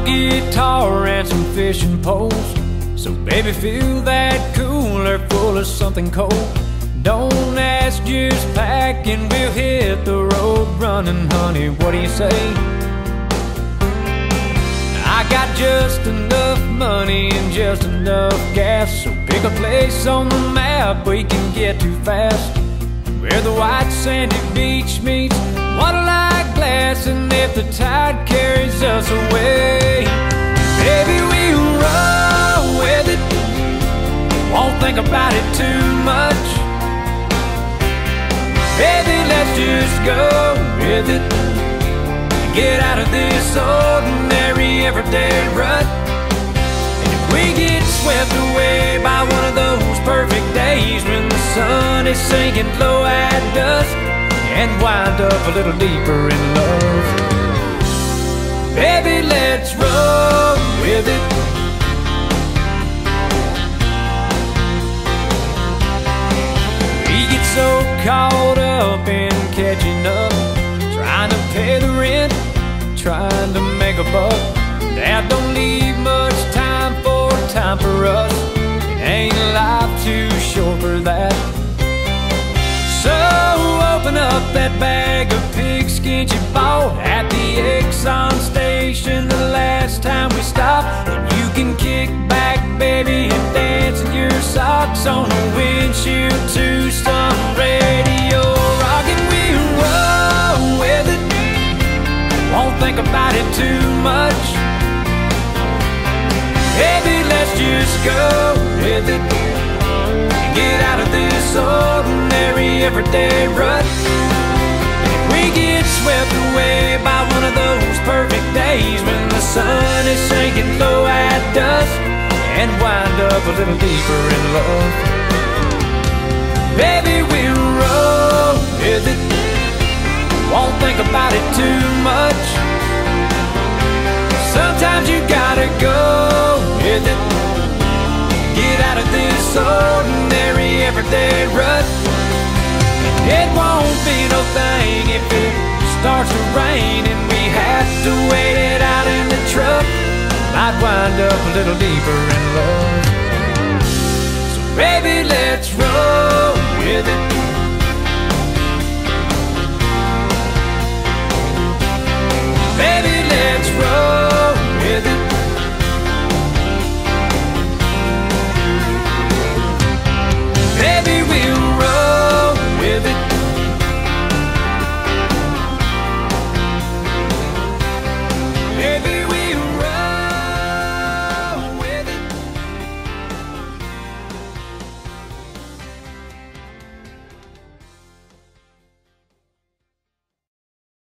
old guitar and some fishing poles. So baby, fill that cooler full of something cold. Don't ask, just pack and we'll hit the road running, honey. What do you say? I got just enough money and just enough gas, so pick a place on the map we can get to fast, where the white sandy beach meets water-like glass. And if the tide carries us away, baby, we'll roll with it. Won't think about it too much. Baby, let's just go with it. Get out of this ordinary everyday rut. And if we get swept away by one of those perfect days when the sun is sinking low at dusk, and wind up a little deeper in love, baby, let's roll with it. We get so caught up in catching up, trying to pay the rent, trying to make a buck, that don't leave much time for us. It ain't life too short for that. So open up that bag of pigskin you bought at the Exxon station the last time we stopped, and you can kick back, baby, and dance in your socks on the windshield to some radio rock. And we'll roll with it. Won't think about it too much. Baby, let's just go with it. Get out of this ordinary everyday rut. If we get swept away by one of those perfect days when the sun is sinking low at dusk, and wind up a little deeper in love, baby, we'll roll with it. Won't think about it too much. Sometimes you gotta go with it. Get out of this ordinary everyday rut. It won't be no thing if it starts to rain and we have to wait it out in the truck. Might wind up a little deeper in love. So baby, let's roll with it.